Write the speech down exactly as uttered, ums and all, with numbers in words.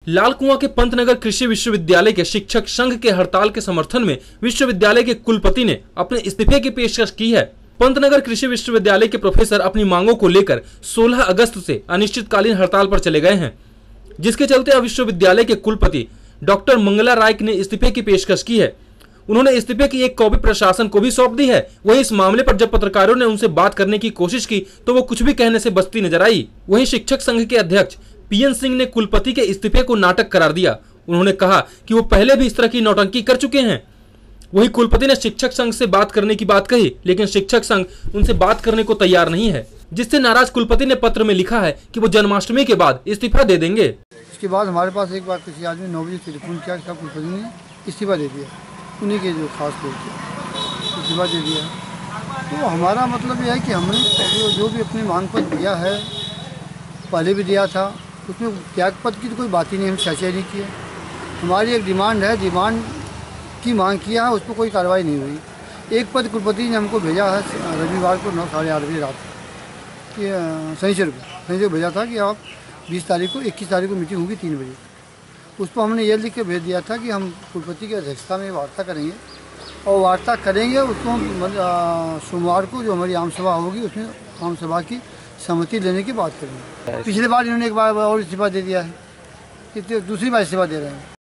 लाल कुआं के पंतनगर कृषि विश्वविद्यालय के शिक्षक संघ के हड़ताल के समर्थन में विश्वविद्यालय के कुलपति ने अपने इस्तीफे की पेशकश की है। पंतनगर कृषि विश्वविद्यालय के प्रोफेसर अपनी मांगों को लेकर सोलह अगस्त से अनिश्चितकालीन हड़ताल पर चले गए हैं, जिसके चलते अब विश्वविद्यालय के कुलपति डॉक्टर मंगला राय ने इस्तीफे की पेशकश की है। उन्होंने इस्तीफे की एक कॉपी प्रशासन को भी सौंप दी है। वहीं इस मामले पर जब पत्रकारों ने उनसे बात करने की कोशिश की तो वो कुछ भी कहने से बचती नजर आई। वहीं शिक्षक संघ के अध्यक्ष पीएन सिंह ने कुलपति के इस्तीफे को नाटक करार दिया। उन्होंने कहा कि वो पहले भी इस तरह की नौटंकी कर चुके हैं। वहीं कुलपति ने शिक्षक संघ से बात करने की बात कही, लेकिन शिक्षक संघ उनसे बात करने को तैयार नहीं है, जिससे नाराज कुलपति ने पत्र में लिखा है कि वो जन्माष्टमी के बाद इस्तीफा दे देंगे। इसके बाद हमारे पास एक बार किसी आदमी नौ बजे टेलीफोन किया, कुलपति ने इस्तीफा दे दिया, उन्हीं के जो खास लोग थे इस्तीफा दे दिया। तो हमारा मतलब यह है कि हमने जो भी अपनी मांग पत्र दिया है, पहले भी दिया था, उसमें त्याग पद की तो कोई बात ही नहीं, हम चर्चा नहीं की है। हमारी एक डिमांड है, डिमांड की मांग किया है, उस पर कोई कार्रवाई नहीं हुई। एक पद कुलपति ने हमको भेजा है रविवार को नौ साढ़े आठ बजे रात कि शनिचर को शनिचर को भेजा था कि आप बीस तारीख को इक्कीस तारीख को मीटिंग होगी तीन बजे। उस पर हमने ये लिख के भेज दिया था कि हम कुलपति की अध्यक्षता में वार्ता करेंगे और वार्ता करेंगे उसको सोमवार को जो हमारी आम सभा होगी उसमें आम सभा की सहमति लेने की बात करेंगे। पिछले बार इन्होंने एक बार और इस्तीफा दे दिया है, कि दूसरी बार इस्तीफा दे रहे हैं।